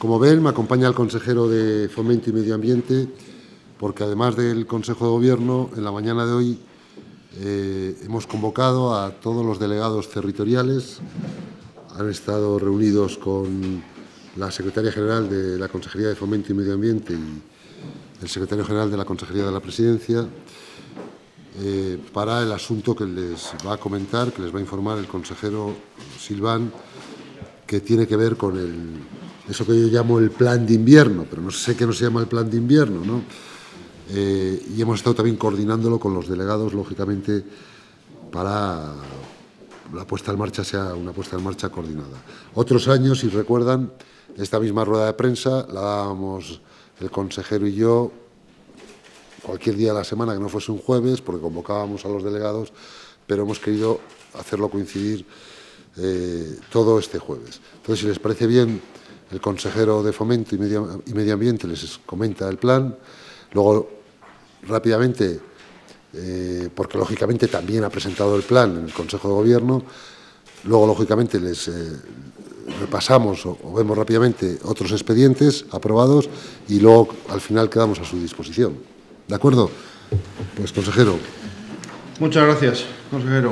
Como ven, me acompaña el consejero de Fomento y Medio Ambiente, porque además del Consejo de Gobierno, en la mañana de hoy hemos convocado a todos los delegados territoriales. Han estado reunidos con la Secretaria General de la Consejería de Fomento y Medio Ambiente y el Secretario General de la Consejería de la Presidencia para el asunto que les va a comentar, que les va a informar el consejero Silván, que tiene que ver con eso que yo llamo el plan de invierno, pero no sé qué no se llama el plan de invierno, ¿no? Y hemos estado también coordinándolo con los delegados, lógicamente, para la puesta en marcha sea una puesta en marcha coordinada. Otros años, si recuerdan, esta misma rueda de prensa la dábamos el consejero y yo cualquier día de la semana que no fuese un jueves, porque convocábamos a los delegados, pero hemos querido hacerlo coincidir todo este jueves. Entonces, si les parece bien, el consejero de Fomento y Medio Ambiente les comenta el plan. Luego, rápidamente, porque lógicamente también ha presentado el plan en el Consejo de Gobierno, luego lógicamente les repasamos o vemos rápidamente otros expedientes aprobados y luego al final quedamos a su disposición. ¿De acuerdo? Pues, consejero. Muchas gracias, consejero.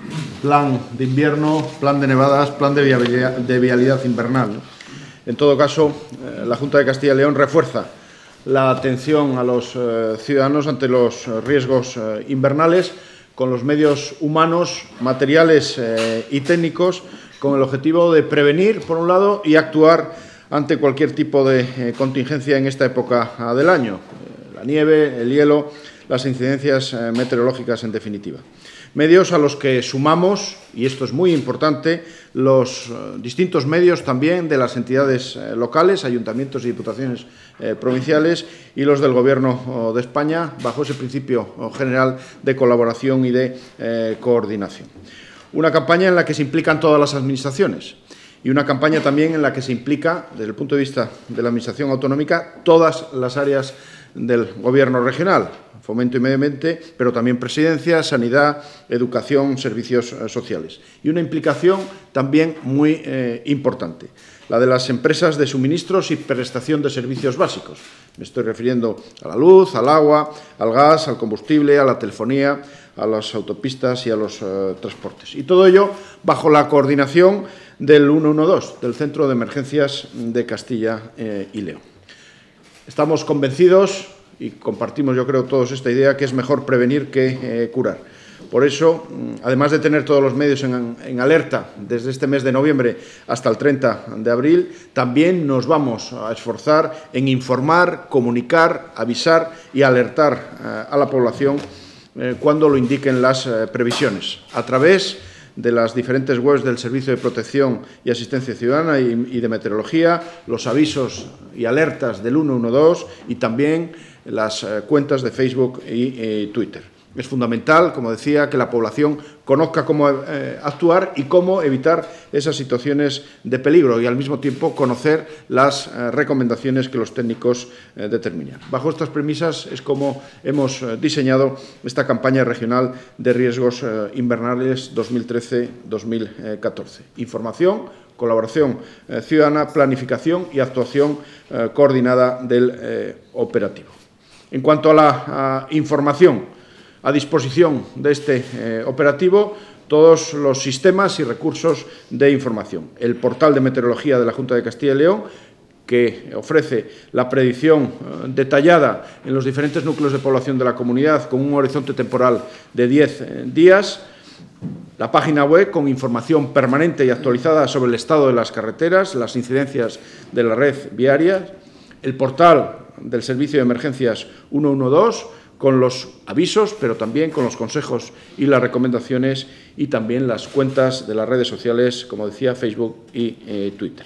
Plan de invierno, plan de nevadas, plan de vialidad invernal. En todo caso, la Junta de Castilla y León refuerza la atención a los ciudadanos ante los riesgos invernales con los medios humanos, materiales y técnicos, con el objetivo de prevenir, por un lado, y actuar ante cualquier tipo de contingencia en esta época del año. La nieve, el hielo, las incidencias meteorológicas, en definitiva. Medios a los que sumamos, y esto es muy importante, los distintos medios también de las entidades locales, ayuntamientos y diputaciones provinciales, y los del Gobierno de España, bajo ese principio general de colaboración y de coordinación. Una campaña en la que se implican todas las administraciones y una campaña también en la que se implica, desde el punto de vista de la Administración autonómica, todas las áreas del Gobierno regional, Fomento y Medio Ambiente, pero también Presidencia, Sanidad, Educación, Servicios Sociales. Y una implicación también muy importante, la de las empresas de suministros y prestación de servicios básicos. Me estoy refiriendo a la luz, al agua, al gas, al combustible, a la telefonía, a las autopistas y a los transportes. Y todo ello bajo la coordinación del 112, del Centro de Emergencias de Castilla y León. Estamos convencidos y compartimos, yo creo, todos esta idea, que es mejor prevenir que curar. Por eso, además de tener todos los medios en alerta desde este mes de noviembre hasta el 30 de abril, también nos vamos a esforzar en informar, comunicar, avisar y alertar a la población cuando lo indiquen las previsiones, a través de las diferentes webs del Servicio de Protección y Asistencia Ciudadana y de Meteorología, los avisos y alertas del 112 y también las cuentas de Facebook y Twitter. Es fundamental, como decía, que la población conozca cómo actuar y cómo evitar esas situaciones de peligro y, al mismo tiempo, conocer las recomendaciones que los técnicos determinan. Bajo estas premisas es como hemos diseñado esta campaña regional de riesgos invernales 2013-2014. Información, colaboración ciudadana, planificación y actuación coordinada del operativo. En cuanto a la información, a disposición de este operativo, todos los sistemas y recursos de información. El portal de meteorología de la Junta de Castilla y León, que ofrece la predicción detallada en los diferentes núcleos de población de la comunidad con un horizonte temporal de 10 días. La página web con información permanente y actualizada sobre el estado de las carreteras, las incidencias de la red viaria. El portal del Servicio de Emergencias 112, con los avisos, pero también con los consejos y las recomendaciones, y también las cuentas de las redes sociales, como decía, Facebook y Twitter.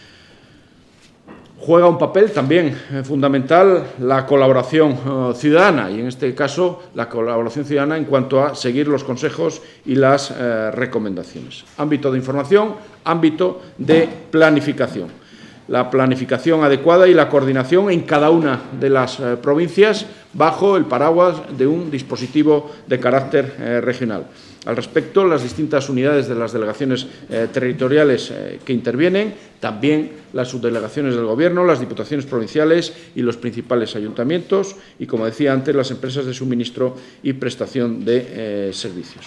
Juega un papel también fundamental la colaboración ciudadana, y en este caso la colaboración ciudadana en cuanto a seguir los consejos y las recomendaciones. Ámbito de información, ámbito de planificación. la planificación adecuada y la coordinación en cada una de las provincias bajo el paraguas de un dispositivo de carácter regional. Al respecto, las distintas unidades de las delegaciones territoriales que intervienen, también las subdelegaciones del Gobierno, las diputaciones provinciales y los principales ayuntamientos y, como decía antes, las empresas de suministro y prestación de servicios.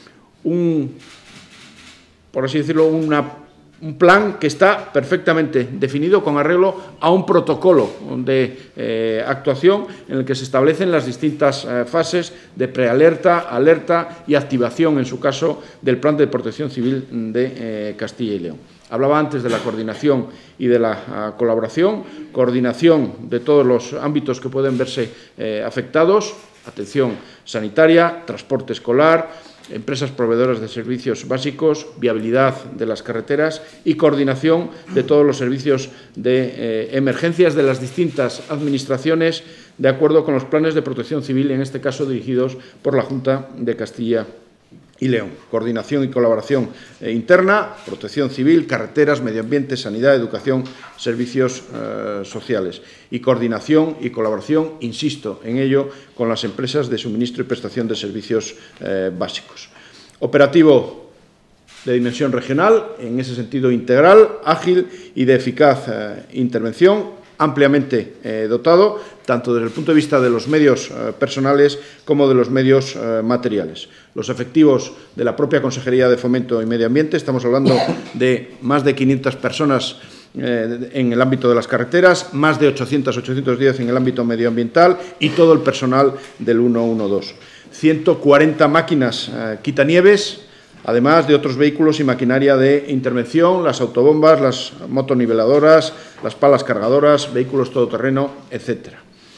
Por así decirlo, un plan que está perfectamente definido con arreglo a un protocolo de actuación en el que se establecen las distintas fases de prealerta, alerta y activación, en su caso, del Plan de Protección Civil de Castilla y León. Hablaba antes de la coordinación y de la colaboración, coordinación de todos los ámbitos que pueden verse afectados, atención sanitaria, transporte escolar, empresas proveedoras de servicios básicos, viabilidad de las carreteras y coordinación de todos los servicios de emergencias de las distintas administraciones de acuerdo con los planes de protección civil, en este caso dirigidos por la Junta de Castilla y León. Coordinación y colaboración interna, protección civil, carreteras, medio ambiente, sanidad, educación, servicios sociales. Y coordinación y colaboración, insisto en ello, con las empresas de suministro y prestación de servicios básicos. Operativo de dimensión regional, en ese sentido integral, ágil y de eficaz intervención, ampliamente dotado, tanto desde el punto de vista de los medios personales como de los medios materiales. Los efectivos de la propia Consejería de Fomento y Medio Ambiente, estamos hablando de más de 500 personas en el ámbito de las carreteras, más de 810 en el ámbito medioambiental y todo el personal del 112. 140 máquinas quitanieves, además de otros vehículos y maquinaria de intervención, las autobombas, las motoniveladoras, las palas cargadoras, vehículos todoterreno, etcétera.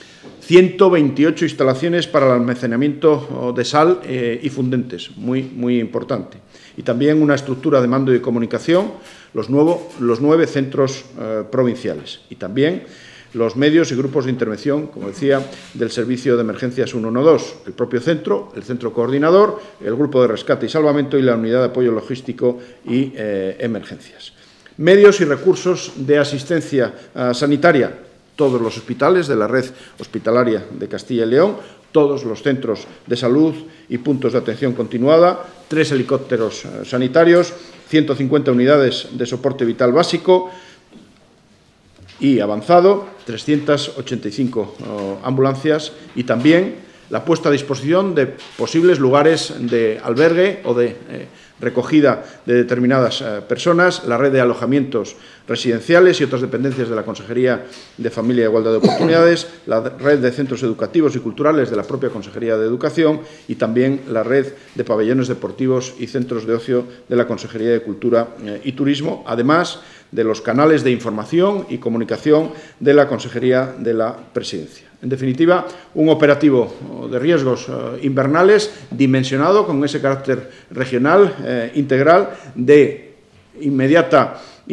128 instalaciones para el almacenamiento de sal y fundentes, muy importante. Y también una estructura de mando y comunicación, los 9 centros provinciales. Y también los medios y grupos de intervención, como decía, del Servicio de Emergencias 112, el propio centro, el centro coordinador, el grupo de rescate y salvamento y la unidad de apoyo logístico y emergencias. Medios y recursos de asistencia sanitaria, todos los hospitales de la red hospitalaria de Castilla y León, todos los centros de salud y puntos de atención continuada, 3 helicópteros sanitarios, 150 unidades de soporte vital básico y avanzado, 385 ambulancias y también la puesta a disposición de posibles lugares de albergue o de recogida de determinadas personas, la red de alojamientos residenciales y otras dependencias de la Consejería de Familia e Igualdad de Oportunidades, la red de centros educativos y culturales de la propia Consejería de Educación y también la red de pabellones deportivos y centros de ocio de la Consejería de Cultura y Turismo, además de los canales de información y comunicación de la Consejería de la Presidencia. En definitiva, un operativo de riesgos invernales dimensionado con ese carácter regional, integral, de inmediato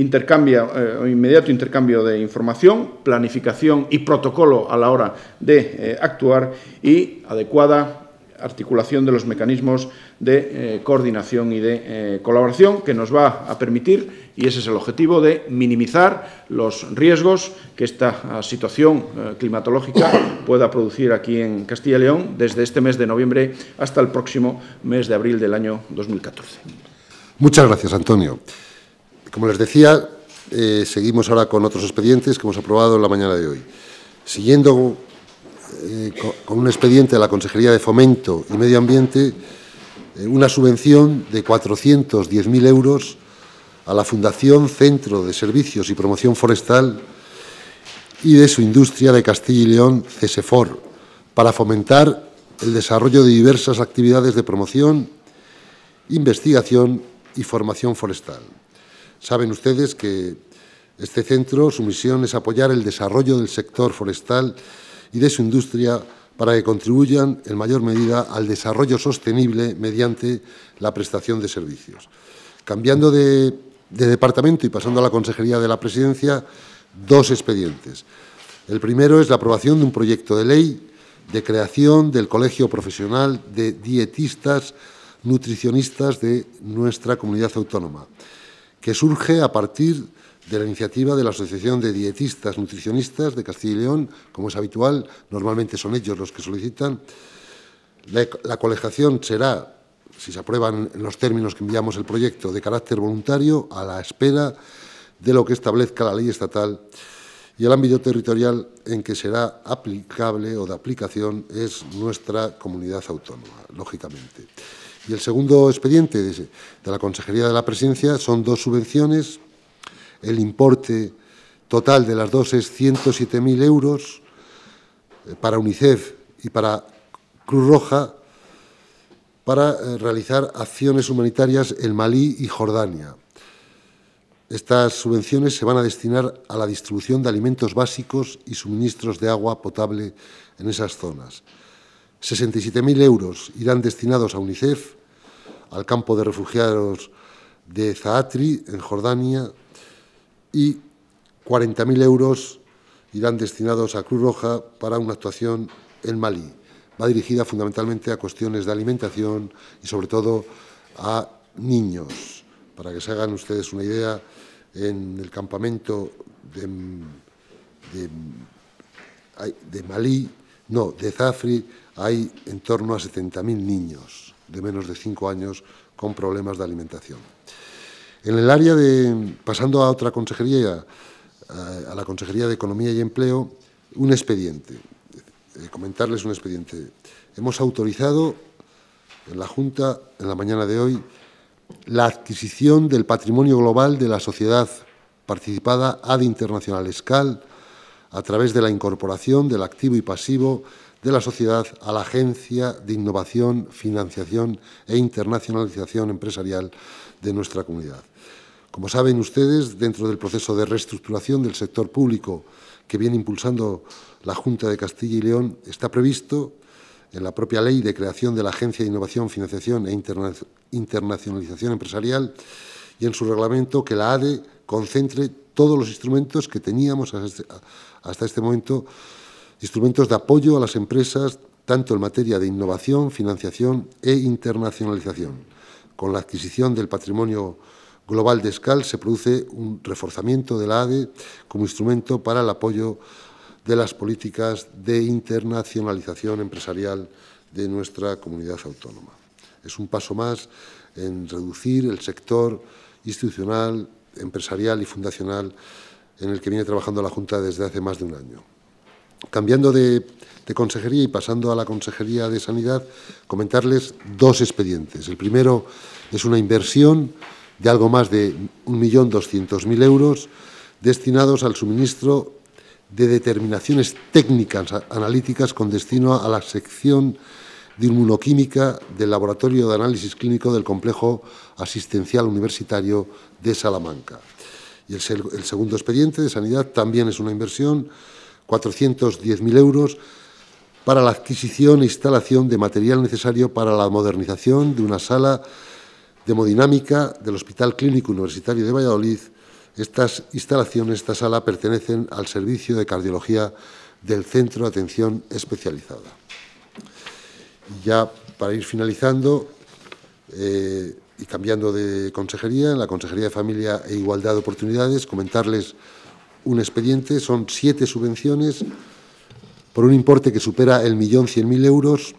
intercambio de información, planificación y protocolo a la hora de actuar y adecuada articulación de los mecanismos de coordinación y de colaboración que nos va a permitir, y ese es el objetivo, de minimizar los riesgos que esta situación climatológica pueda producir aquí en Castilla y León desde este mes de noviembre hasta el próximo mes de abril del año 2014. Muchas gracias, Antonio. Como les decía, seguimos ahora con otros expedientes que hemos aprobado en la mañana de hoy. Siguiendo con un expediente de la Consejería de Fomento y Medio Ambiente, una subvención de 410.000 euros a la Fundación Centro de Servicios y Promoción Forestal y de su Industria de Castilla y León, CESEFOR, para fomentar el desarrollo de diversas actividades de promoción, investigación y formación forestal. Saben ustedes que este centro, su misión es apoyar el desarrollo del sector forestal y de su industria para que contribuyan en mayor medida al desarrollo sostenible mediante la prestación de servicios. Cambiando de departamento y pasando a la Consejería de la Presidencia, 2 expedientes. El primero es la aprobación de un proyecto de ley de creación del Colegio Profesional de Dietistas Nutricionistas de nuestra comunidad autónoma, que surge a partir de la iniciativa de la Asociación de Dietistas Nutricionistas de Castilla y León, como es habitual, normalmente son ellos los que solicitan. La colegiación será, si se aprueban en los términos que enviamos el proyecto, de carácter voluntario, a la espera de lo que establezca la ley estatal, y el ámbito territorial en que será aplicable o de aplicación es nuestra comunidad autónoma, lógicamente. Y el segundo expediente de la Consejería de la Presidencia son 2 subvenciones. El importe total de las 2 es 107.000 euros para UNICEF y para Cruz Roja para realizar acciones humanitarias en Malí y Jordania. Estas subvenciones se van a destinar a la distribución de alimentos básicos y suministros de agua potable en esas zonas. 67.000 euros irán destinados a UNICEF, al campo de refugiados de Zaatri, en Jordania, y 40.000 euros irán destinados a Cruz Roja para una actuación en Malí. Va dirigida fundamentalmente a cuestiones de alimentación y, sobre todo, a niños. Para que se hagan ustedes una idea, en el campamento de Malí, no, de Zaatri, hay en torno a 70.000 niños de menos de 5 años con problemas de alimentación. En el área pasando a otra consejería, a la Consejería de Economía y Empleo, un expediente. Comentarles un expediente. Hemos autorizado en la Junta, en la mañana de hoy, la adquisición del patrimonio global de la sociedad participada AD Internacional ESCAL a través de la incorporación del activo y pasivo de la sociedad a la Agencia de Innovación, Financiación e Internacionalización Empresarial de nuestra comunidad. Como saben ustedes, dentro del proceso de reestructuración del sector público que viene impulsando la Junta de Castilla y León, está previsto en la propia ley de creación de la Agencia de Innovación, Financiación e Internacionalización Empresarial y en su reglamento que la ADE concentre todos los instrumentos que teníamos hasta este momento, instrumentos de apoyo a las empresas, tanto en materia de innovación, financiación e internacionalización. Con la adquisición del patrimonio global de ESCAL se produce un reforzamiento de la ADE como instrumento para el apoyo de las políticas de internacionalización empresarial de nuestra comunidad autónoma. Es un paso más en reducir el sector institucional, empresarial y fundacional en el que viene trabajando la Junta desde hace más de un año. Cambiando de consejería y pasando a la Consejería de Sanidad, comentarles 2 expedientes. El primero es una inversión de algo más de 1.200.000 euros destinados al suministro de determinaciones técnicas analíticas con destino a la sección de inmunoquímica del Laboratorio de Análisis Clínico del Complejo Asistencial Universitario de Salamanca. Y el segundo expediente de Sanidad también es una inversión, 410.000 euros, para la adquisición e instalación de material necesario para la modernización de una sala de hemodinámica del Hospital Clínico Universitario de Valladolid. Estas instalaciones, esta sala, pertenecen al Servicio de Cardiología del Centro de Atención Especializada. Y ya para ir finalizando y cambiando de consejería, en la Consejería de Familia e Igualdad de Oportunidades, comentarles un expediente. Son 7 subvenciones por un importe que supera el 1.100.000 euros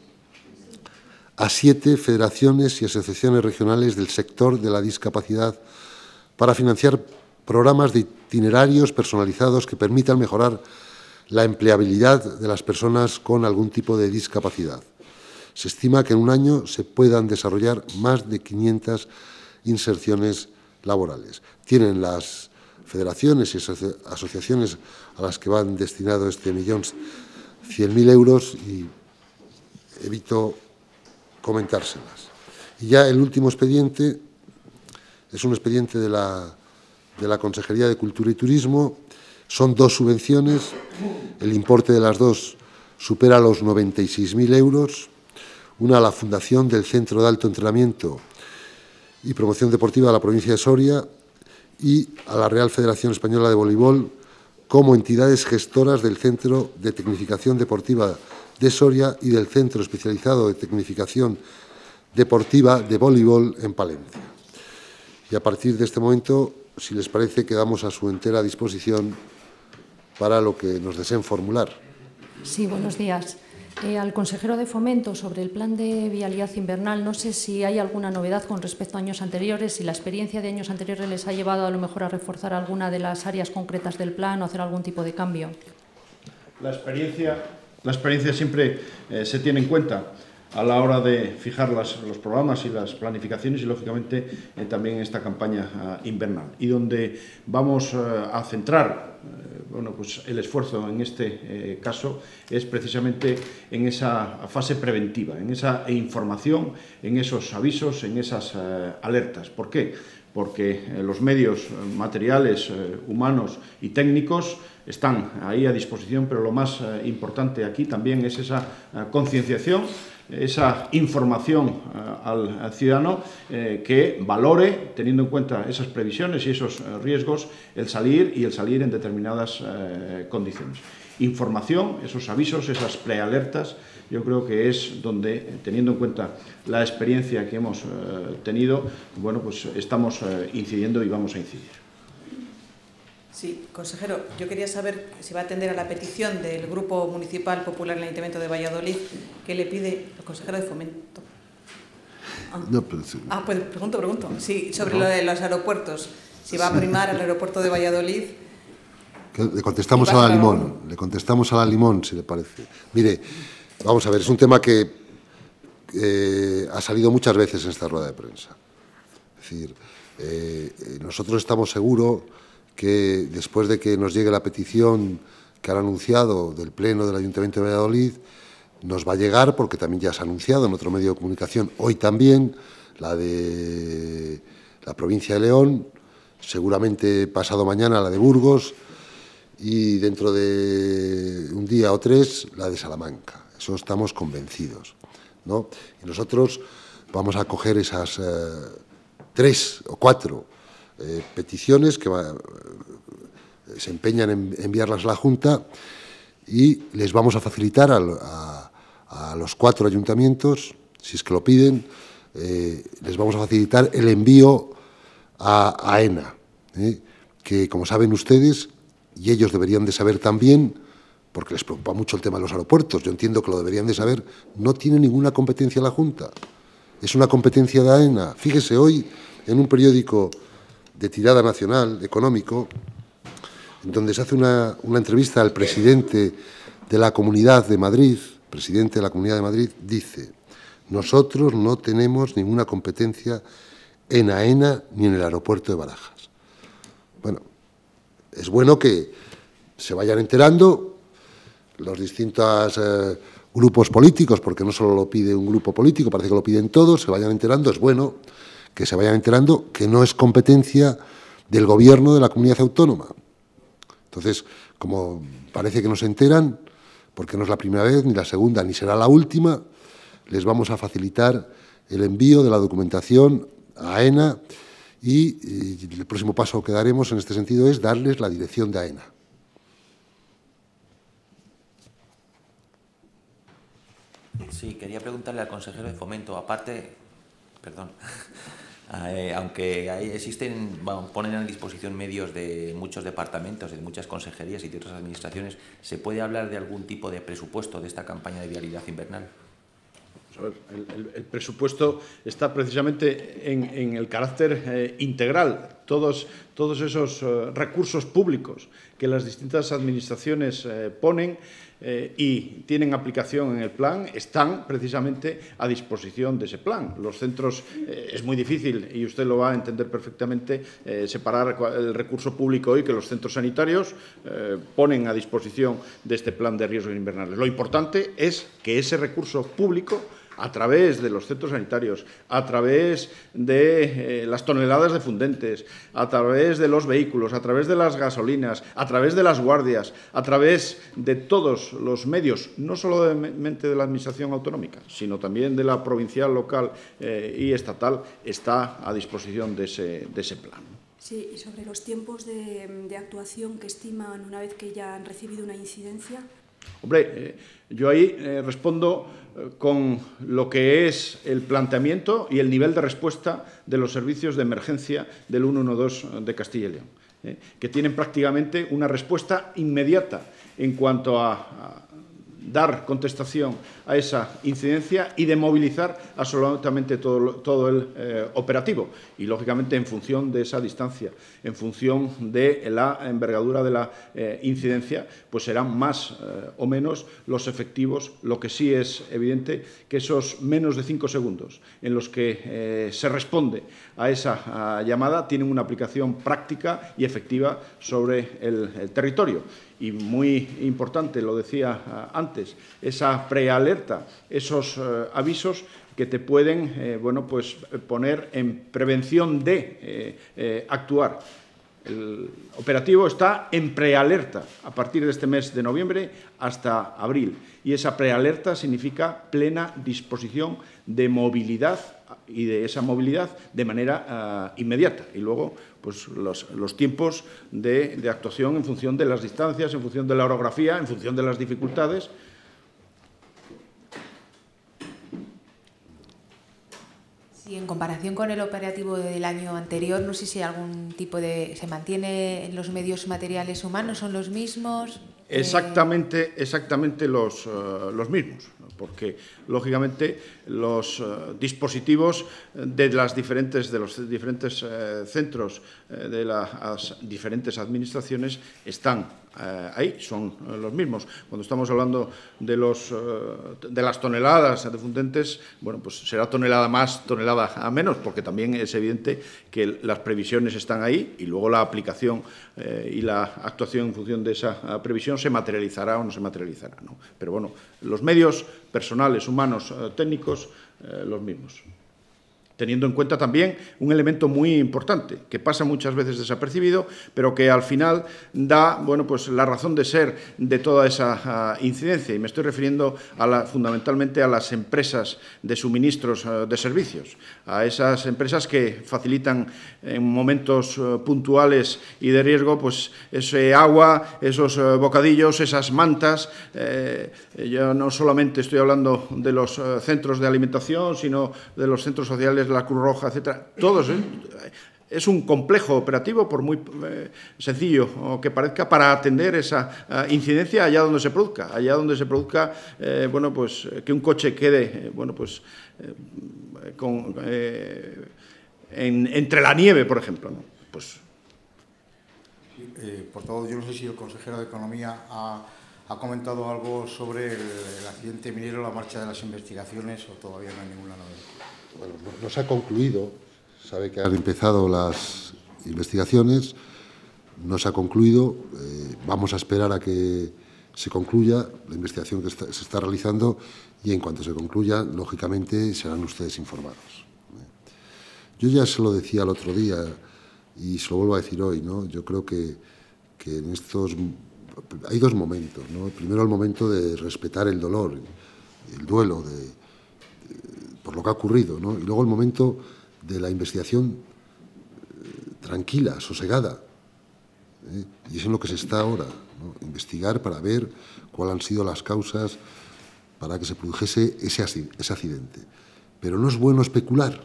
a 7 federaciones y asociaciones regionales del sector de la discapacidad para financiar programas de itinerarios personalizados que permitan mejorar la empleabilidad de las personas con algún tipo de discapacidad. Se estima que en un año se puedan desarrollar más de 500 inserciones laborales. Tienen las federaciones y asociaciones a las que van destinado este 1.100.000 euros y evito comentárselas. Y ya el último expediente es un expediente de la Consejería de Cultura y Turismo. Son 2 subvenciones. El importe de las 2 supera los 96.000 euros. Una a la Fundación del Centro de Alto Entrenamiento y Promoción Deportiva de la provincia de Soria y a la Real Federación Española de Voleibol como entidades gestoras del Centro de Tecnificación Deportiva de Soria y del Centro Especializado de Tecnificación Deportiva de Voleibol en Palencia. Y a partir de este momento si les parece, quedamos a su entera disposición para lo que nos deseen formular. Sí, buenos días. Al consejero de Fomento sobre el plan de vialidad invernal, no sé si hay alguna novedad con respecto a años anteriores, si la experiencia de años anteriores les ha llevado a lo mejor a reforzar alguna de las áreas concretas del plan o hacer algún tipo de cambio. La experiencia siempre se tiene en cuenta a la hora de fijar los programas y las planificaciones y, lógicamente, también en esta campaña invernal. Y donde vamos a centrar pues el esfuerzo en este caso es precisamente en esa fase preventiva, en esa información, en esos avisos, en esas alertas. ¿Por qué? Porque los medios materiales, humanos y técnicos están ahí a disposición, pero lo más importante aquí también es esa concienciación, esa información al ciudadano que valore, teniendo en cuenta esas previsiones y esos riesgos, el salir en determinadas condiciones. Información, esos avisos, esas prealertas, yo creo que es donde, teniendo en cuenta la experiencia que hemos tenido, bueno, pues estamos incidiendo y vamos a incidir. Sí, consejero, yo quería saber si va a atender a la petición del Grupo Municipal Popular en el Ayuntamiento de Valladolid que le pide el consejero de Fomento. No, pero sí. Pues pregunto. Sí, sobre lo de los aeropuertos. Si va a primar el aeropuerto de Valladolid. Le contestamos a la Limón, si le parece. Mire, vamos a ver, es un tema que ha salido muchas veces en esta rueda de prensa. Es decir, nosotros estamos seguros que después de que nos llegue la petición que han anunciado del Pleno del Ayuntamiento de Valladolid, nos va a llegar, porque también ya se ha anunciado en otro medio de comunicación, hoy también, la de la provincia de León, seguramente pasado mañana la de Burgos y dentro de un día o tres la de Salamanca. Eso estamos convencidos, ¿no? Y nosotros vamos a coger esas 3 o 4 peticiones que se empeñan en enviarlas a la Junta y les vamos a facilitar a los 4 ayuntamientos, si es que lo piden, les vamos a facilitar el envío a AENA, que, como saben ustedes, y ellos deberían de saber también, porque les preocupa mucho el tema de los aeropuertos, yo entiendo que lo deberían de saber, no tiene ninguna competencia la Junta, es una competencia de AENA. Fíjese, hoy en un periódico de tirada nacional, económico, en donde se hace una entrevista al presidente de la Comunidad de Madrid, dice: nosotros no tenemos ninguna competencia en AENA ni en el aeropuerto de Barajas. Bueno, es bueno que se vayan enterando los distintos grupos políticos, porque no solo lo pide un grupo político, parece que lo piden todos, se vayan enterando, es bueno que se vayan enterando que no es competencia del Gobierno de la comunidad autónoma. Entonces, como parece que no se enteran, porque no es la primera vez, ni la segunda, ni será la última, les vamos a facilitar el envío de la documentación a AENA y el próximo paso que daremos en este sentido es darles la dirección de AENA. Sí, quería preguntarle al consejero de Fomento, aparte, perdón, aunque ponen a disposición medios de muchos departamentos, de muchas consejerías y de otras administraciones, ¿se puede hablar de algún tipo de presupuesto de esta campaña de vialidad invernal? El presupuesto está precisamente en el carácter integral. Todos esos recursos públicos que las distintas administraciones ponen y tienen aplicación en el plan están precisamente a disposición de ese plan. Los centros, es muy difícil, y usted lo va a entender perfectamente, separar el recurso público hoy que los centros sanitarios ponen a disposición de este plan de riesgos invernales. Lo importante es que ese recurso público, a través de los centros sanitarios, a través de las toneladas de fundentes, a través de los vehículos, a través de las gasolinas, a través de las guardias, a través de todos los medios, no solamente de la Administración autonómica, sino también de la provincial, local y estatal, está a disposición de ese plan. Sí, y sobre los tiempos de actuación que estiman una vez que ya han recibido una incidencia. Hombre, yo ahí respondo con lo que es el planteamiento y el nivel de respuesta de los servicios de emergencia del 112 de Castilla y León, que tienen prácticamente una respuesta inmediata en cuanto a dar contestación a esa incidencia y de movilizar absolutamente todo el operativo. Y, lógicamente, en función de esa distancia, en función de la envergadura de la incidencia, pues serán más o menos los efectivos. Lo que sí es evidente que esos menos de 5 segundos en los que se responde a esa llamada tienen una aplicación práctica y efectiva sobre el territorio. Y muy importante, lo decía antes, esa prealerta, esos avisos que te pueden pues poner en prevención de actuar. El operativo está en prealerta a partir de este mes de noviembre hasta abril. Y esa prealerta significa plena disposición de movilidad y de esa movilidad de manera inmediata. Y luego, pues los tiempos de actuación en función de las distancias, en función de la orografía, en función de las dificultades. Sí, en comparación con el operativo del año anterior, no sé si algún tipo de... ¿Se mantiene los medios materiales humanos? ¿Son los mismos? Exactamente los mismos, porque, lógicamente, los dispositivos de los diferentes centros de las diferentes administraciones están ahí, son los mismos. Cuando estamos hablando de las toneladas de fundentes, bueno, pues será tonelada más, tonelada a menos, porque también es evidente que las previsiones están ahí y luego la aplicación y la actuación en función de esa previsión se materializará o no se materializará, ¿no? Pero bueno, los medios personales, humanos, técnicos, los mismos. Teniendo en cuenta también un elemento muy importante, que pasa muchas veces desapercibido, pero que al final da, bueno, pues la razón de ser de toda esa incidencia. Y me estoy refiriendo fundamentalmente a las empresas de suministros de servicios, a esas empresas que facilitan en momentos puntuales y de riesgo, pues ese agua, esos bocadillos, esas mantas. Yo no solamente estoy hablando de los centros de alimentación, sino de los centros sociales, la Cruz Roja, etcétera. Todos, es un complejo operativo, por muy sencillo que parezca, para atender esa incidencia allá donde se produzca, bueno, pues que un coche quede, bueno, pues entre la nieve, por ejemplo, ¿no? Pues portavoz, yo no sé si el consejero de Economía ha comentado algo sobre el accidente minero, la marcha de las investigaciones, o todavía no hay ninguna novedad. Bueno, no se ha concluido, sabe que han empezado las investigaciones, no se ha concluido, vamos a esperar a que se concluya la investigación que se está realizando y en cuanto se concluya, lógicamente, serán ustedes informados. Yo ya se lo decía el otro día y se lo vuelvo a decir hoy, ¿no? Yo creo que en estos... Hay dos momentos, ¿no? Primero, el momento de respetar el dolor, el duelo por lo que ha ocurrido, ¿no? Y luego el momento de la investigación tranquila, sosegada. Y es en lo que se está ahora, ¿no? Investigar para ver cuáles han sido las causas para que se produjese ese accidente. Pero no es bueno especular.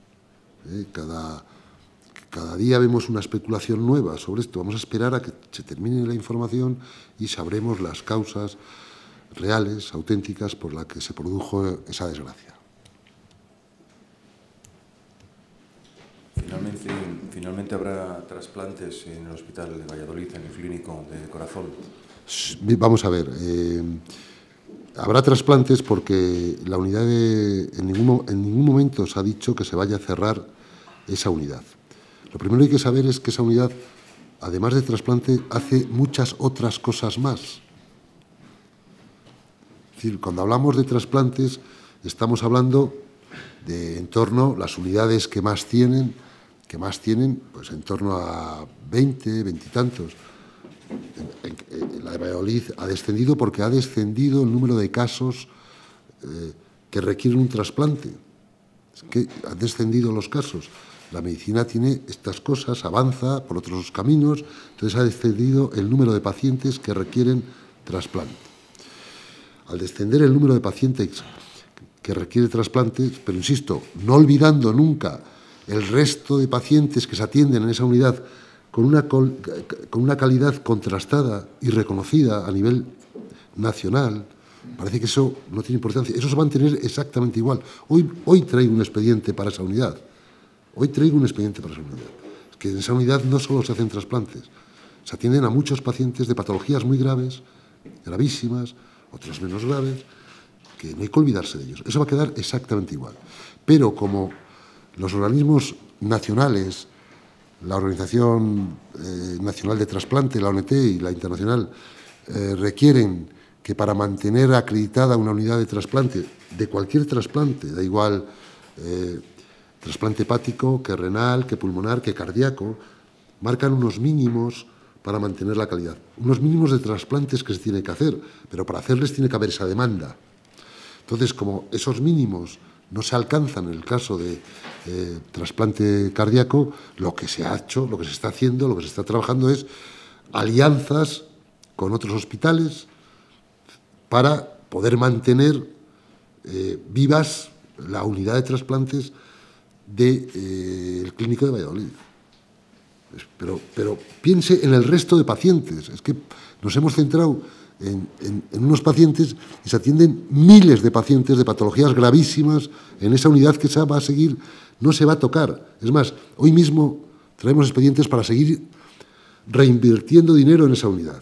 Cada día vemos una especulación nueva sobre esto. Vamos a esperar a que se termine la información y sabremos las causas reales, auténticas, por las que se produjo esa desgracia. Finalmente habrá trasplantes en el Hospital de Valladolid, en el Clínico de Corazón. Vamos a ver. Habrá trasplantes porque la unidad en ningún momento se ha dicho que se vaya a cerrar esa unidad. Lo primero que hay que saber es que esa unidad, además de trasplante, hace muchas otras cosas más. Es decir, cuando hablamos de trasplantes, estamos hablando de en torno a las unidades que más tienen, pues en torno a 20 y tantos. La de Valladolid ha descendido porque ha descendido el número de casos que requieren un trasplante. Es que han descendido los casos. La medicina tiene estas cosas, avanza por otros caminos, entonces ha descendido el número de pacientes que requieren trasplante. al descender el número de pacientes que requiere trasplantes, pero insisto, no olvidando nunca el resto de pacientes que se atienden en esa unidad con una calidad contrastada y reconocida a nivel nacional, parece que eso no tiene importancia. Eso se va a mantener exactamente igual. Hoy traigo un expediente para esa unidad. Hoy traigo un expediente para esa unidad. Es que en esa unidad no solo se hacen trasplantes, se atienden a muchos pacientes de patologías muy graves, gravísimas, otras menos graves, que no hay que olvidarse de ellos. Eso va a quedar exactamente igual. Pero como los organismos nacionales, la Organización Nacional de Trasplante, la ONT y la Internacional, requieren que para mantener acreditada una unidad de trasplante, de cualquier trasplante, da igual trasplante hepático, que renal, que pulmonar, que cardíaco, marcan unos mínimos para mantener la calidad. Unos mínimos de trasplantes que se tiene que hacer, pero para hacerles tiene que haber esa demanda. Entonces, como esos mínimos no se alcanzan en el caso de trasplante cardíaco, lo que se ha hecho, lo que se está haciendo, lo que se está trabajando es alianzas con otros hospitales para poder mantener vivas la unidad de trasplantes del Clínico de Valladolid. Pero piense en el resto de pacientes. Es que nos hemos centrado en unos pacientes y se atienden miles de pacientes de patologías gravísimas en esa unidad que se va a seguir, no se va a tocar. Es más, hoy mismo traemos expedientes para seguir reinvirtiendo dinero en esa unidad.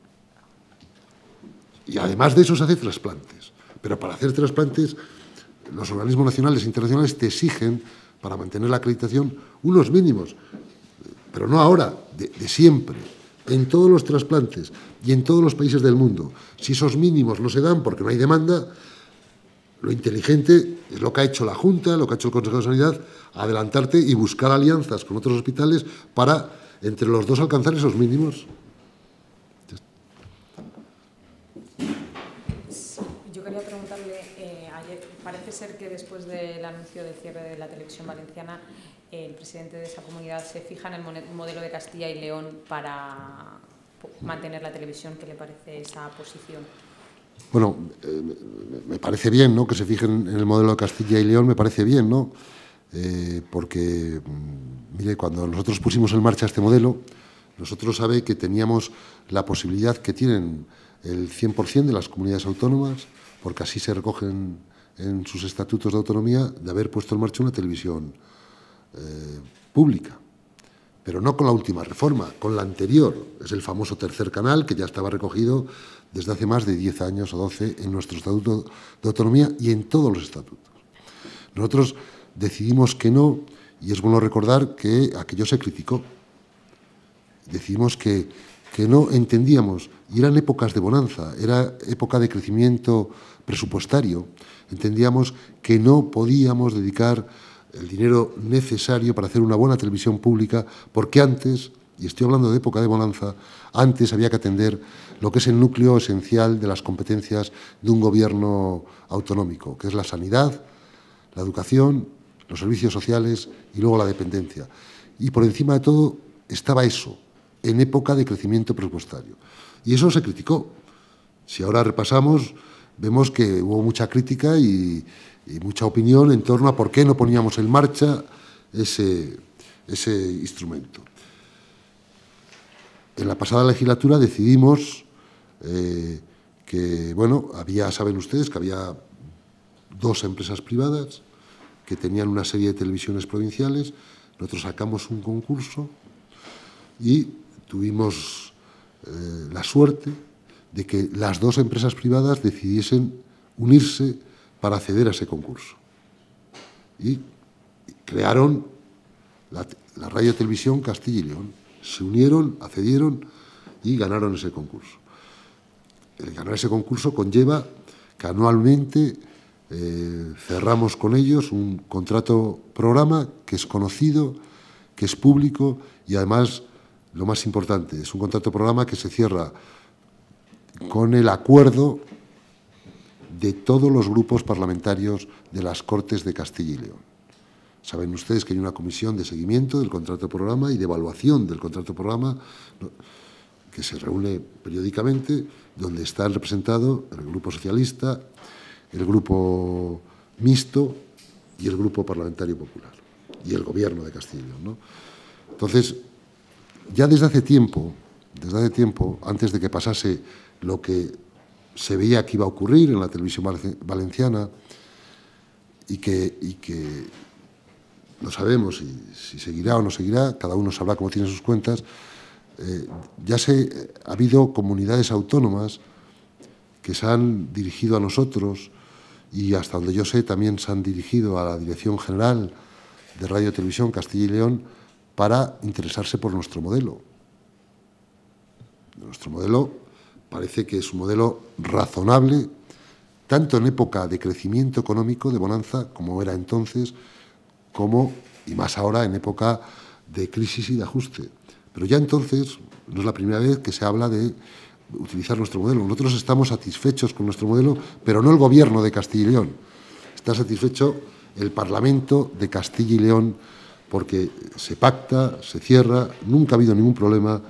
Y además de eso se hace trasplantes. Pero para hacer trasplantes, los organismos nacionales e internacionales te exigen, para mantener la acreditación, unos mínimos. Pero no ahora, de siempre. En todos los trasplantes y en todos los países del mundo. Si esos mínimos no se dan porque no hay demanda, lo inteligente es lo que ha hecho la Junta, lo que ha hecho el Consejo de Sanidad, adelantarte y buscar alianzas con otros hospitales para, entre los dos, alcanzar esos mínimos. Yo quería preguntarle, ayer parece ser que después del anuncio del cierre de la televisión valenciana, el presidente de esa comunidad se fija en el modelo de Castilla y León para mantener la televisión. ¿Qué le parece esa posición? Bueno, me parece bien, ¿no?, que se fijen en el modelo de Castilla y León, me parece bien, ¿no? Porque, mire, cuando nosotros pusimos en marcha este modelo, nosotros sabe que teníamos la posibilidad que tienen el 100% de las comunidades autónomas, porque así se recogen en sus estatutos de autonomía, de haber puesto en marcha una televisión pública, pero no con la última reforma, con la anterior. Es el famoso tercer canal que ya estaba recogido desde hace más de 10 años o 12 en nuestro estatuto de autonomía y en todos los estatutos. Nosotros decidimos que no, y es bueno recordar que aquello se criticó. Decidimos que no entendíamos, y eran épocas de bonanza, era época de crecimiento presupuestario, entendíamos que no podíamos dedicar el dinero necesario para hacer una buena televisión pública, porque antes, y estoy hablando de época de bonanza, antes había que atender lo que es el núcleo esencial de las competencias de un gobierno autonómico, que es la sanidad, la educación, los servicios sociales y luego la dependencia. Y por encima de todo estaba eso, en época de crecimiento presupuestario. Y eso se criticó. Si ahora repasamos, vemos que hubo mucha crítica y mucha opinión en torno a por qué no poníamos en marcha ese instrumento. En la pasada legislatura decidimos que, bueno, saben ustedes que había 2 empresas privadas que tenían una serie de televisiones provinciales. Nosotros sacamos un concurso y tuvimos la suerte de que las 2 empresas privadas decidiesen unirse para acceder a ese concurso. Y crearon la Radio Televisión Castilla y León. Se unieron, accedieron y ganaron ese concurso. El ganar ese concurso conlleva que anualmente cerramos con ellos un contrato programa que es conocido, que es público y además, lo más importante, es un contrato programa que se cierra con el acuerdo de todos los grupos parlamentarios de las Cortes de Castilla y León. Saben ustedes que hay una comisión de seguimiento del contrato programa y de evaluación del contrato programa que se reúne periódicamente, donde están representados el Grupo Socialista, el Grupo Mixto y el Grupo Parlamentario Popular, y el Gobierno de Castilla y León, ¿no? Entonces, ya desde hace tiempo, antes de que pasase lo que se veía que iba a ocurrir en la televisión valenciana, y que no sabemos si seguirá o no seguirá, cada uno sabrá cómo tiene sus cuentas, ha habido comunidades autónomas que se han dirigido a nosotros y, hasta donde yo sé, también se han dirigido a la Dirección General de Radio y Televisión Castilla y León para interesarse por nuestro modelo. Nuestro modelo parece que es un modelo razonable, tanto en época de crecimiento económico, de bonanza, como era entonces, como, y más ahora, en época de crisis y de ajuste. Pero ya entonces, no es la primera vez que se habla de utilizar nuestro modelo. Nosotros estamos satisfechos con nuestro modelo, pero no el Gobierno de Castilla y León. Está satisfecho el Parlamento de Castilla y León, porque se pacta, se cierra, nunca ha habido ningún problema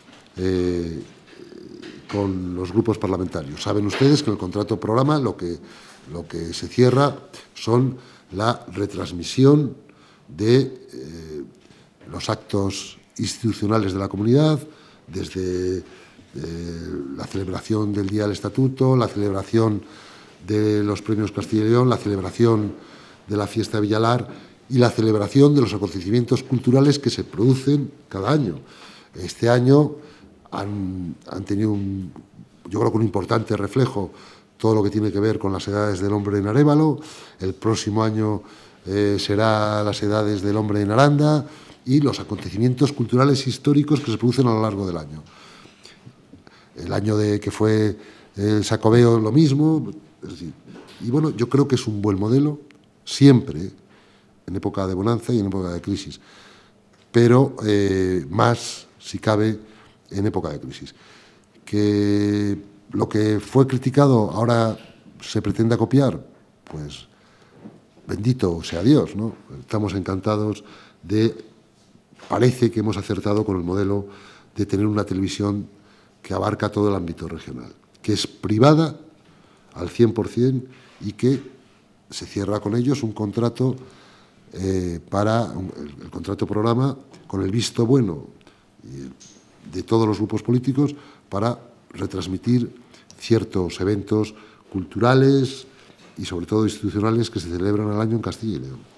con los grupos parlamentarios. Saben ustedes que en el contrato programa lo que se cierra son la retransmisión de los actos institucionales de la comunidad, desde la celebración del Día del Estatuto, la celebración de los premios Castilla y León, la celebración de la fiesta de Villalar y la celebración de los acontecimientos culturales que se producen cada año. Este año han tenido yo creo que un importante reflejo todo lo que tiene que ver con las edades del hombre en Arévalo. El próximo año será las edades del hombre en Aranda y los acontecimientos culturales históricos que se producen a lo largo del año. El año que fue el Sacobeo, lo mismo. Es decir, y bueno, yo creo que es un buen modelo, siempre, en época de bonanza y en época de crisis, pero más, si cabe, en época de crisis. Que lo que fue criticado ahora se pretenda copiar, pues bendito sea Dios, ¿no? Estamos encantados parece que hemos acertado con el modelo de tener una televisión que abarca todo el ámbito regional, que es privada al 100% y que se cierra con ellos un contrato el contrato programa con el visto bueno de todos los grupos políticos para retransmitir ciertos eventos culturales y sobre todo institucionales que se celebran al año en Castilla y León.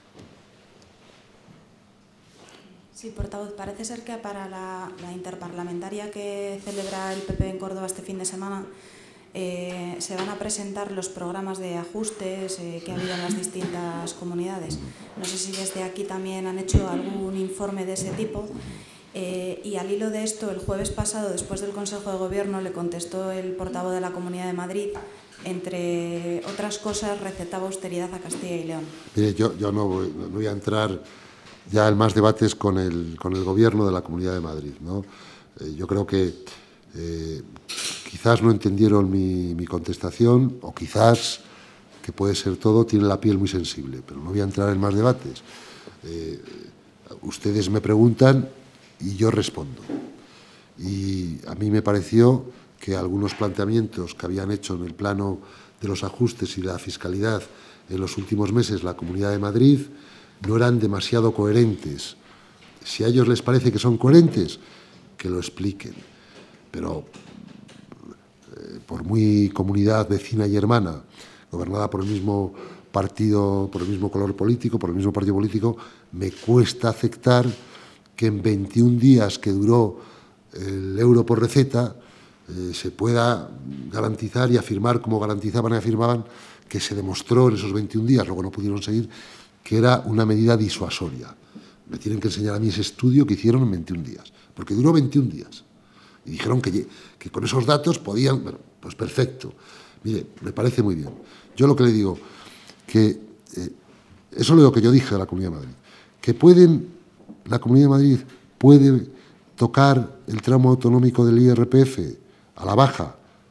Sí, portavoz, parece ser que para la interparlamentaria que celebra el PP en Córdoba este fin de semana se van a presentar los programas de ajustes que ha habido en las distintas comunidades. No sé si desde aquí también han hecho algún informe de ese tipo. Y al hilo de esto, el jueves pasado, después del Consejo de Gobierno, le contestó el portavoz de la Comunidad de Madrid, entre otras cosas, recetaba austeridad a Castilla y León. Mire, yo no voy a entrar ya en más debates con el Gobierno de la Comunidad de Madrid, ¿no? Yo creo que quizás no entendieron mi contestación, o quizás, que puede ser todo, tienen la piel muy sensible, pero no voy a entrar en más debates. Ustedes me preguntan y yo respondo. Y a mí me pareció que algunos planteamientos que habían hecho en el plano de los ajustes y la fiscalidad en los últimos meses la Comunidad de Madrid no eran demasiado coherentes. Si a ellos les parece que son coherentes, que lo expliquen. Pero por muy comunidad vecina y hermana, gobernada por el mismo partido, por el mismo color político, por el mismo partido político, me cuesta aceptar que en 21 días que duró el euro por receta se pueda garantizar y afirmar, como garantizaban y afirmaban, que se demostró en esos 21 días, luego no pudieron seguir, que era una medida disuasoria. Me tienen que enseñar a mí ese estudio que hicieron en 21 días, porque duró 21 días. Y dijeron que con esos datos podían... Bueno, pues perfecto. Mire, me parece muy bien. Yo lo que le digo, que eso es lo que yo dije a la Comunidad de Madrid, que la Comunidad de Madrid puede tocar el tramo autonómico del IRPF a la baja,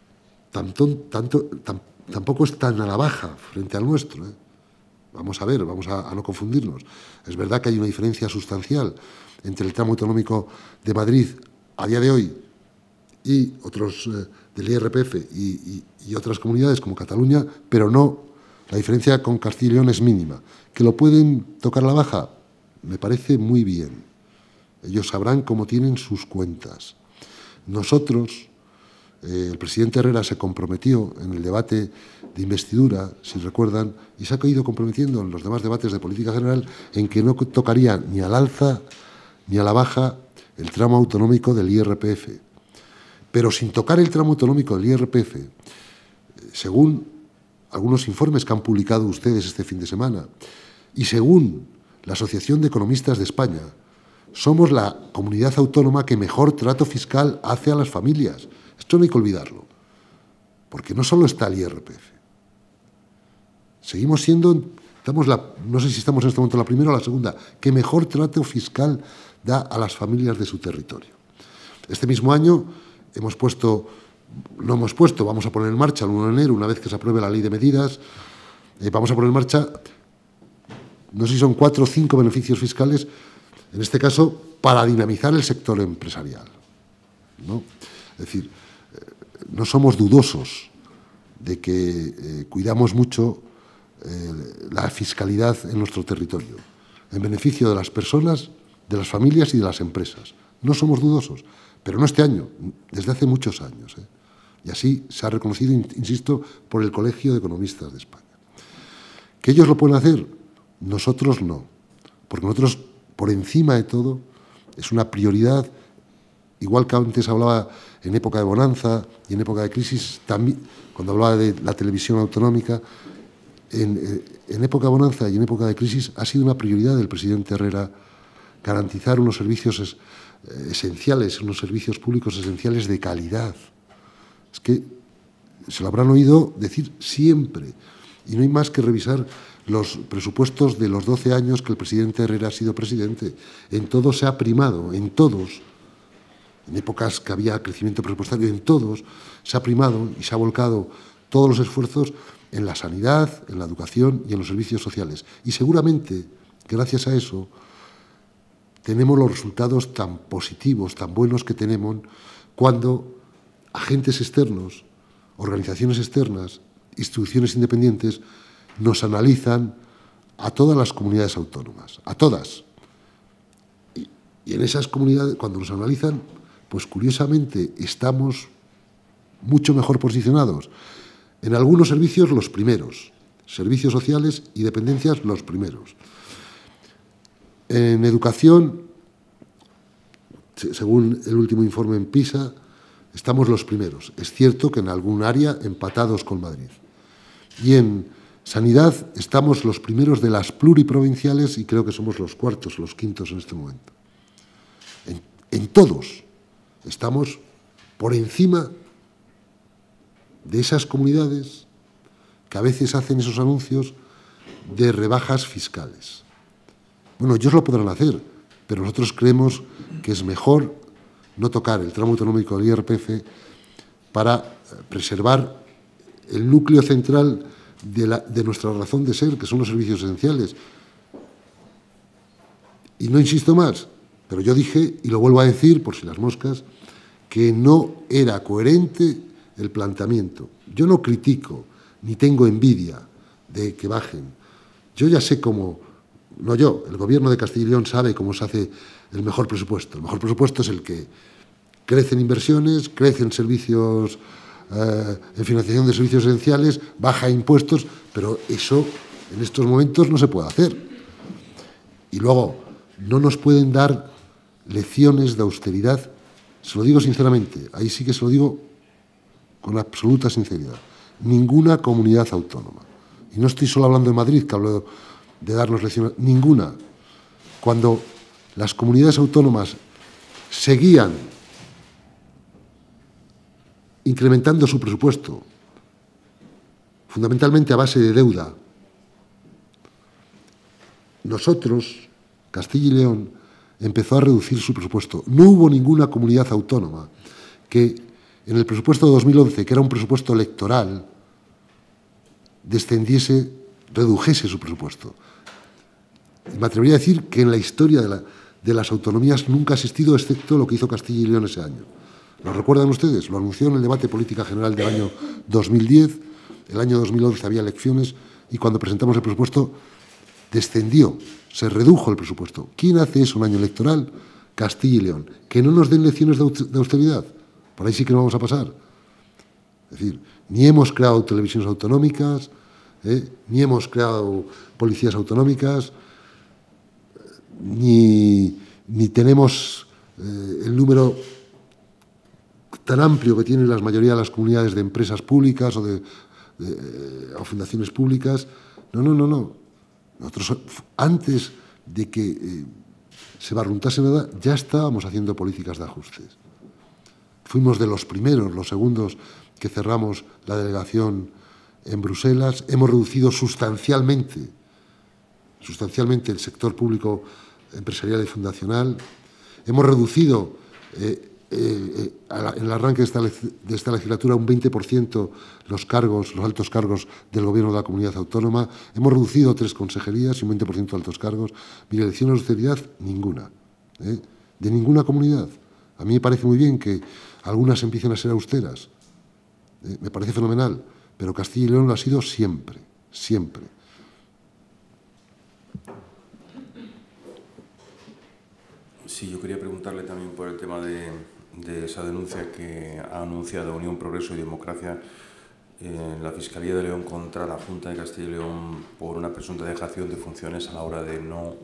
tampoco es tan a la baja frente al nuestro, ¿eh? Vamos a ver, vamos a no confundirnos. Es verdad que hay una diferencia sustancial entre el tramo autonómico de Madrid a día de hoy y otros del IRPF y otras comunidades como Cataluña, pero no, la diferencia con Castilla y León es mínima. ¿Que lo pueden tocar a la baja? Me parece muy bien. Ellos sabrán cómo tienen sus cuentas. Nosotros, el presidente Herrera se comprometió en el debate de investidura, si recuerdan, y se ha ido comprometiendo en los demás debates de política general en que no tocaría ni al alza ni a la baja el tramo autonómico del IRPF. Pero sin tocar el tramo autonómico del IRPF, según algunos informes que han publicado ustedes este fin de semana y según la Asociación de Economistas de España, somos la comunidad autónoma que mejor trato fiscal hace a las familias. Esto no hay que olvidarlo, porque no solo está el IRPF. Seguimos siendo, no sé si estamos en este momento la primera o la segunda, que mejor trato fiscal da a las familias de su territorio. Este mismo año vamos a poner en marcha el 1 de enero, una vez que se apruebe la ley de medidas, vamos a poner en marcha, no sé si son 4 o 5 beneficios fiscales, en este caso, para dinamizar el sector empresarial, ¿no? Es decir, no somos dudosos de que cuidamos mucho la fiscalidad en nuestro territorio, en beneficio de las personas, de las familias y de las empresas. No somos dudosos, pero no este año, desde hace muchos años, ¿eh? Y así se ha reconocido, insisto, por el Colegio de Economistas de España. ¿Que ellos lo pueden hacer? Nosotros no, porque nosotros, por encima de todo, es una prioridad, igual que antes hablaba en época de bonanza y en época de crisis, también cuando hablaba de la televisión autonómica, en época de bonanza y en época de crisis ha sido una prioridad del presidente Herrera garantizar unos servicios esenciales, unos servicios públicos esenciales de calidad. Es que se lo habrán oído decir siempre, y no hay más que revisar los presupuestos de los 12 años que el presidente Herrera ha sido presidente. En todos se ha primado, en todos, en épocas que había crecimiento presupuestario, en todos se ha primado y se ha volcado todos los esfuerzos en la sanidad, en la educación y en los servicios sociales. Y seguramente, gracias a eso, tenemos los resultados tan positivos, tan buenos que tenemos cuando agentes externos, organizaciones externas, instituciones independientes, nos analizan a todas las comunidades autónomas, a todas. Y en esas comunidades, cuando nos analizan, pues curiosamente estamos mucho mejor posicionados. En algunos servicios los primeros, servicios sociales y dependencias los primeros. En educación, según el último informe en PISA, estamos los primeros. Es cierto que en algún área empatados con Madrid. Y en sanidad estamos los primeros de las pluriprovinciales y creo que somos los cuartos, los quintos en este momento. En todos estamos por encima de esas comunidades que a veces hacen esos anuncios de rebajas fiscales. Bueno, ellos lo podrán hacer, pero nosotros creemos que es mejor no tocar el tramo autonómico del IRPF para preservar el núcleo central de nuestra razón de ser, que son los servicios esenciales. Y no insisto más, pero yo dije, y lo vuelvo a decir por si las moscas, que no era coherente el planteamiento. Yo no critico, ni tengo envidia de que bajen. Yo ya sé cómo, no yo, el Gobierno de Castilla y León sabe cómo se hace el mejor presupuesto. El mejor presupuesto es el que crece en inversiones, crece en servicios, en financiación de servicios esenciales, baja impuestos, pero eso en estos momentos no se puede hacer. Y luego, no nos pueden dar lecciones de austeridad, se lo digo sinceramente, ahí sí que se lo digo con absoluta sinceridad, ninguna comunidad autónoma. Y no estoy solo hablando de Madrid, que hablo de darnos lecciones, ninguna. Cuando las comunidades autónomas seguían incrementando su presupuesto, fundamentalmente a base de deuda, nosotros, Castilla y León, empezó a reducir su presupuesto. No hubo ninguna comunidad autónoma que en el presupuesto de 2011, que era un presupuesto electoral, redujese su presupuesto. Y me atrevería a decir que en la historia de las autonomías nunca ha existido, excepto lo que hizo Castilla y León ese año. ¿Lo recuerdan ustedes? Lo anunció en el debate política general del año 2010. El año 2011 había elecciones y cuando presentamos el presupuesto descendió, se redujo el presupuesto. ¿Quién hace eso un año electoral? Castilla y León. Que no nos den lecciones de austeridad. Por ahí sí que no vamos a pasar. Es decir, ni hemos creado televisiones autonómicas, ni hemos creado policías autonómicas, ni tenemos el número tan amplio que tienen la mayoría de las comunidades de empresas públicas o fundaciones públicas. No. Nosotros, antes de que se barruntase nada, ya estábamos haciendo políticas de ajustes. Fuimos de los primeros, los segundos, que cerramos la delegación en Bruselas. Hemos reducido sustancialmente el sector público empresarial y fundacional. Hemos reducido en el arranque de esta legislatura un 20% los altos cargos del Gobierno de la Comunidad Autónoma. Hemos reducido 3 consejerías y un 20% de altos cargos. Mire, lecciones de austeridad, ninguna. De ninguna comunidad. A mí me parece muy bien que algunas empiecen a ser austeras. Me parece fenomenal. Pero Castilla y León lo ha sido siempre, siempre. Sí, yo quería preguntarle también por el tema de esa denuncia que ha anunciado Unión, Progreso y Democracia en la Fiscalía de León contra la Junta de Castilla y León por una presunta dejación de funciones a la hora de no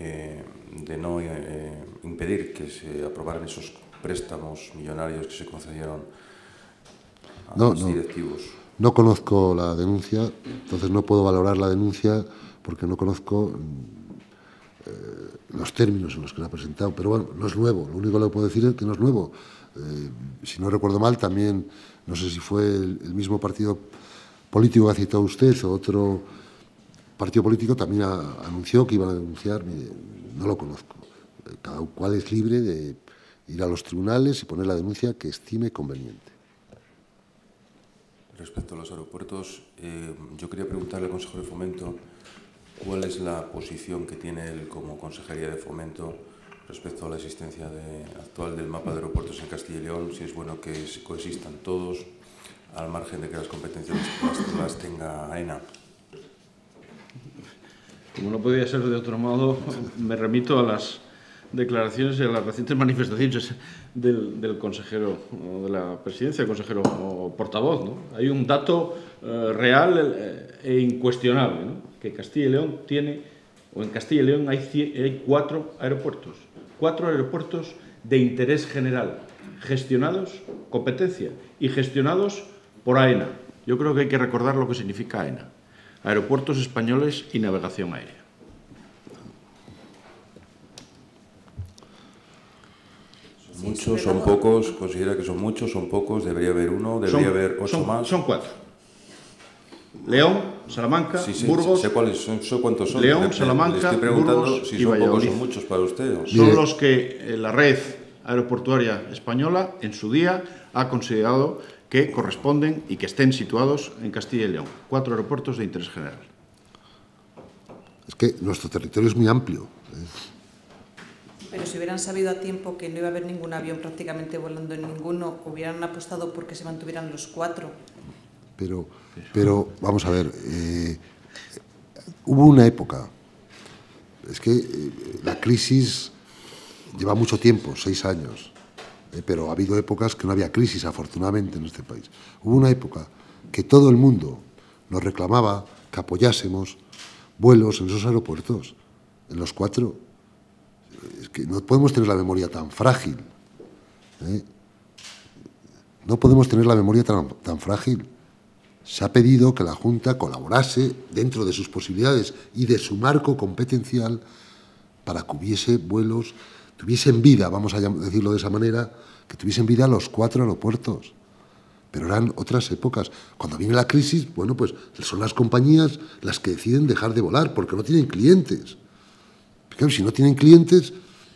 impedir que se aprobaran esos préstamos millonarios que se concedieron a los directivos. No conozco la denuncia, entonces no puedo valorar la denuncia porque no conozco los términos en los que la ha presentado. Pero bueno, no es nuevo. Lo único que le puedo decir es que no es nuevo. Si no recuerdo mal, también, no sé si fue el mismo partido político que ha citado usted o otro partido político, también anunció que iban a denunciar. No lo conozco. Cada cual es libre de ir a los tribunales y poner la denuncia que estime conveniente. Respecto a los aeropuertos, yo quería preguntarle al consejero de Fomento cuál es la posición que tiene él como Consejería de Fomento respecto a la existencia actual del mapa de aeropuertos en Castilla y León, si es bueno que coexistan todos, al margen de que las competencias las tenga AENA. Como no podía ser de otro modo, me remito a las declaraciones y a las recientes manifestaciones del consejero de la presidencia, consejero o portavoz, ¿no? Hay un dato real e incuestionable, ¿no? Que Castilla y León tiene, o en Castilla y León hay 4 aeropuertos. 4 aeropuertos de interés general, gestionados, competencia, y gestionados por AENA. Yo creo que hay que recordar lo que significa AENA. Aeropuertos Españoles y Navegación Aérea. Muchos, son pocos, considera que son muchos, son pocos, debería haber uno, debería haber 8 más. Son 4. León, Salamanca, Burgos. Sé cuáles son, cuántos son. León, Salamanca, le estoy preguntando Burgos si y son Valladolid. pocos o muchos para usted. Son los que la red aeroportuaria española en su día ha considerado que corresponden y que estén situados en Castilla y León. 4 aeropuertos de interés general. Es que nuestro territorio es muy amplio. Pero si hubieran sabido a tiempo que no iba a haber ningún avión prácticamente volando en ninguno, hubieran apostado por que se mantuvieran los 4. Pero vamos a ver, hubo una época, es que la crisis lleva mucho tiempo, 6 años, pero ha habido épocas que no había crisis, afortunadamente, en este país. Hubo una época que todo el mundo nos reclamaba que apoyásemos vuelos en esos aeropuertos, en los 4. Es que no podemos tener la memoria tan frágil. No podemos tener la memoria tan frágil. Se ha pedido que la Junta colaborase dentro de sus posibilidades y de su marco competencial para que hubiese vuelos, tuviesen vida, vamos a decirlo de esa manera, que tuviesen vida los 4 aeropuertos. Pero eran otras épocas. Cuando viene la crisis, bueno, pues son las compañías las que deciden dejar de volar porque no tienen clientes. Claro, si no tienen clientes...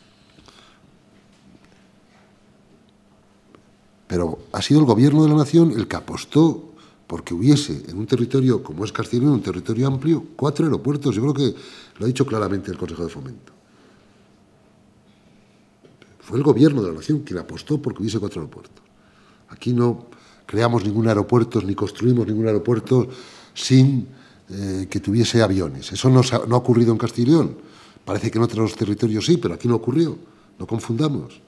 Pero ha sido el Gobierno de la Nación el que apostó porque hubiese en un territorio como es Castilla y León, un territorio amplio, 4 aeropuertos. Yo creo que lo ha dicho claramente el Consejo de Fomento. Fue el Gobierno de la Nación quien apostó porque hubiese 4 aeropuertos. Aquí no creamos ningún aeropuerto ni construimos ningún aeropuerto sin que tuviese aviones. Eso no ha ocurrido en Castilla y León. Parece que en otros territorios sí, pero aquí no ocurrió. No confundamos.